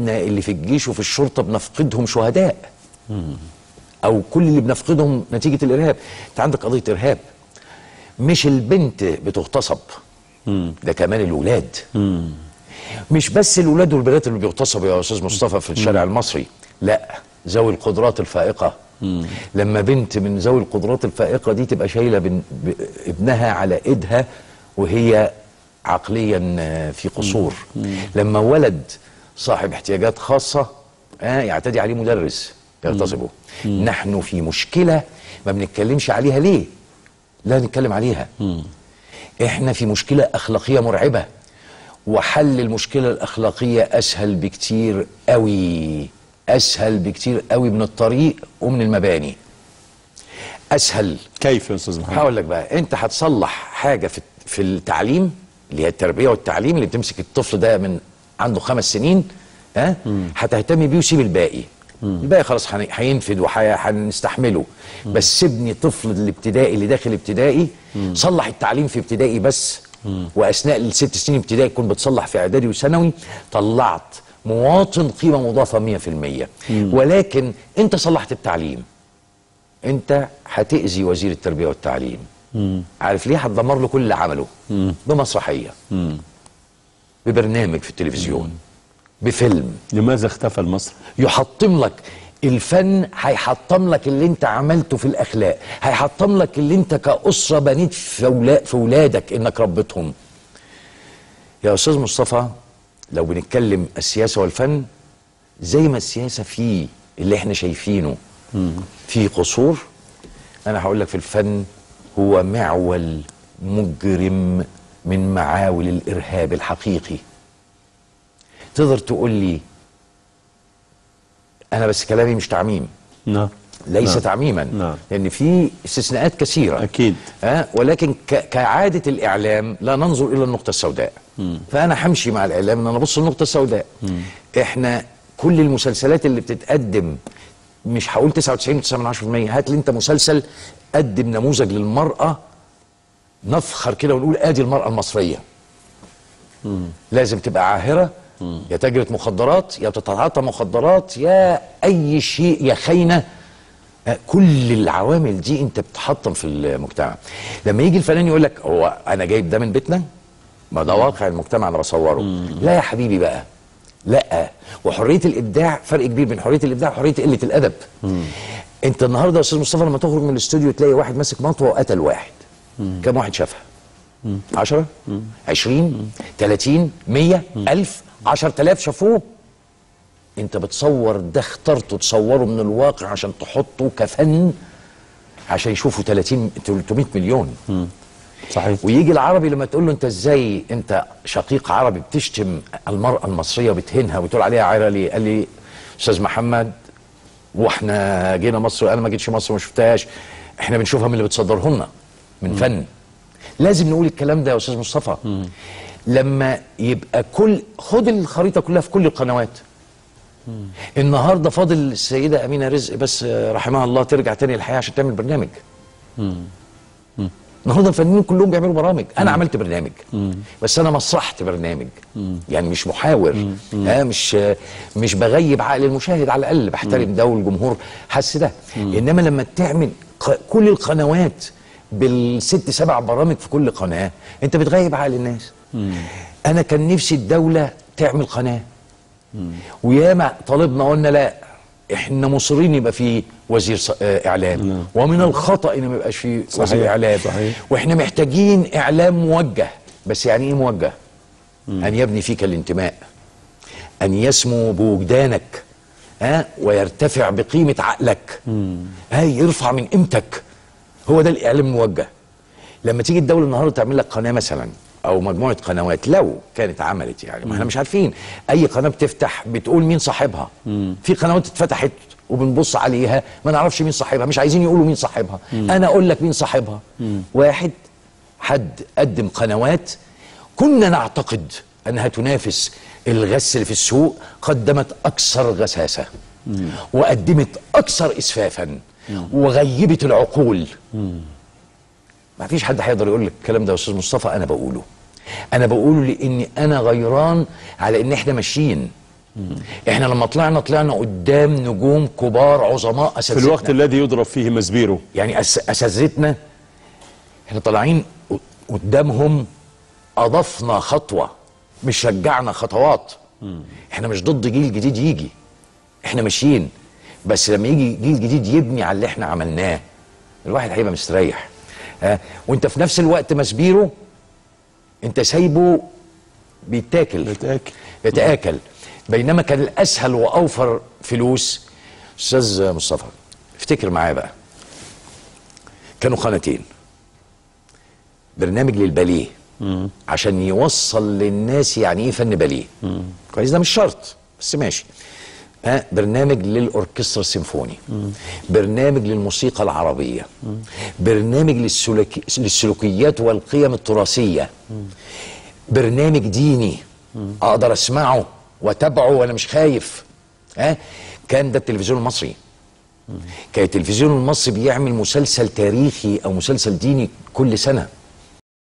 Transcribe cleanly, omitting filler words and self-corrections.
اللي في الجيش وفي الشرطه بنفقدهم شهداء، او كل اللي بنفقدهم نتيجه الارهاب. انت عندك قضيه ارهاب، مش البنت بتغتصب، ده كمان الولاد. مش بس الولاد والبنات اللي بيغتصبوا يا استاذ مصطفى في الشارع المصري، لا، ذوي القدرات الفائقه. لما بنت من ذوي القدرات الفائقه دي تبقى شايله ابنها على ايدها وهي عقليا في قصور، لما ولد صاحب احتياجات خاصه يعتدي عليه مدرس يغتصبه. نحن في مشكله ما بنتكلمش عليها. ليه؟ لا نتكلم عليها. احنا في مشكله اخلاقيه مرعبه، وحل المشكله الاخلاقيه اسهل بكتير قوي، اسهل بكتير قوي من الطريق ومن المباني. اسهل. كيف يا استاذ محمد؟ هقول لك بقى، انت هتصلح حاجه في التعليم اللي هي التربيه والتعليم، اللي بتمسك الطفل ده من عنده 5 سنين هتهتمي بيه وسيب الباقي. الباقي خلاص هينفد وهنستحمله، بس ابني طفل الابتدائي اللي داخل ابتدائي صلح التعليم في ابتدائي بس، واثناء ال6 سنين ابتدائي تكون بتصلح في اعدادي وثانوي، طلعت مواطن قيمه مضافه 100%. ولكن انت صلحت التعليم، انت هتأذي وزير التربيه والتعليم. عارف ليه؟ هتدمر له كل اللي عمله بمسرحيه، ببرنامج في التلفزيون، بفيلم. لماذا اختفى المسرح؟ يحطم لك الفن، هيحطم لك اللي انت عملته في الاخلاق، هيحطم لك اللي انت كأسرة بنيت في ولادك انك ربيتهم. يا استاذ مصطفى، لو بنتكلم السياسة والفن، زي ما السياسة فيه اللي احنا شايفينه في قصور، انا هقول لك في الفن هو معول مجرم من معاول الارهاب الحقيقي. تقدر تقول لي انا بس كلامي مش تعميم. نعم. ليس تعميما. نعم. لان في استثناءات كثيره اكيد. ولكن كعاده الاعلام لا ننظر الى النقطه السوداء. فانا همشي مع الاعلام ان انا ابص النقطه السوداء. احنا كل المسلسلات اللي بتتقدم، مش هقول 99.9%، هات لي انت مسلسل قدم نموذج للمراه نفخر كده ونقول ادي المراه المصريه. لازم تبقى عاهره، يا تاجرة مخدرات، يا بتتعاطى مخدرات، يا اي شيء، يا خاينه. كل العوامل دي انت بتحطم في المجتمع. لما يجي الفنان يقول لك هو انا جايب ده من بيتنا، ما ده واقع المجتمع انا بصوره. لا يا حبيبي بقى، لا. وحريه الابداع فرق كبير بين حريه الابداع وحريه قله الادب. انت النهارده يا استاذ مصطفى لما تخرج من الاستوديو تلاقي واحد ماسك مطوه وقتل واحد، كم واحد شافها؟ 10 20 30 100 1000 10,000 شافوه. انت بتصور ده، اخترته تصوره من الواقع عشان تحطه كفن عشان يشوفوا 300 مليون. صحيح. ويجي العربي لما تقول له انت ازاي انت شقيق عربي بتشتم المرأة المصرية وبتهينها وبتقول عليها عايرة ليه؟ قال لي استاذ محمد، واحنا جينا مصر، انا ما جيتش مصر وما شفتهاش، احنا بنشوفها من اللي بتصدره لنا من فن. لازم نقول الكلام ده يا استاذ مصطفى. لما يبقى خد الخريطه كلها في كل القنوات. النهارده فاضل السيده امينه رزق بس رحمها الله ترجع تاني للحياه عشان تعمل برنامج. النهارده الفنانين كلهم بيعملوا برامج. انا عملت برنامج بس انا مسرحت برنامج، يعني مش محاور. مش بغيب عقل المشاهد، على الاقل بحترم ده والجمهور حس ده. انما لما تعمل كل القنوات بال6 7 برامج في كل قناه، انت بتغيب عقل الناس. انا كان نفسي الدوله تعمل قناه، وياما طالبنا قلنا لا، احنا مصرين يبقى في وزير اعلام، ومن الخطا ان ما يبقاش في وزير اعلام. صحيح. واحنا محتاجين اعلام موجه. بس يعني ايه موجه؟ ان يبني فيك الانتماء، ان يسمو بوجدانك، ويرتفع بقيمه عقلك، يرفع من قيمتك. هو ده الاعلام الموجه. لما تيجي الدوله النهارده تعمل لك قناه مثلا او مجموعه قنوات، لو كانت عملت، يعني ما احنا مش عارفين، اي قناه بتفتح بتقول مين صاحبها. في قنوات اتفتحت وبنبص عليها ما نعرفش مين صاحبها، مش عايزين يقولوا مين صاحبها. انا اقول لك مين صاحبها. واحد حد قدم قنوات كنا نعتقد انها تنافس الغس اللي في السوق، قدمت اكثر غساسه وقدمت اكثر اسفافا وغيبت العقول. ما فيش حد هيقدر يقول لك الكلام ده يا استاذ مصطفى. انا بقوله لاني انا غيران على ان احنا ماشيين احنا لما طلعنا قدام نجوم كبار عظماء في اساتذتنا، الوقت الذي يضرب فيه مزبيرو. يعني اساتذتنا احنا طالعين قدامهم، اضفنا خطوه مش رجعنا خطوات. احنا مش ضد جيل جديد يجي، احنا ماشيين، بس لما يجي جيل جديد يبني على اللي احنا عملناه الواحد هيبقى مستريح. وانت في نفس الوقت مزبيرو انت سايبه بيتاكل. بينما كان الاسهل واوفر فلوس. استاذ مصطفى افتكر معايا بقى، كانوا قناتين، برنامج للباليه عشان يوصل للناس يعني ايه فن باليه، كويس، ده مش شرط بس ماشي. برنامج للاوركسترا السيمفوني، برنامج للموسيقى العربيه، برنامج للسلوكيات والقيم التراثيه، برنامج ديني اقدر اسمعه واتابعه وانا مش خايف. كان ده التلفزيون المصري. كان التلفزيون المصري بيعمل مسلسل تاريخي او مسلسل ديني كل سنه.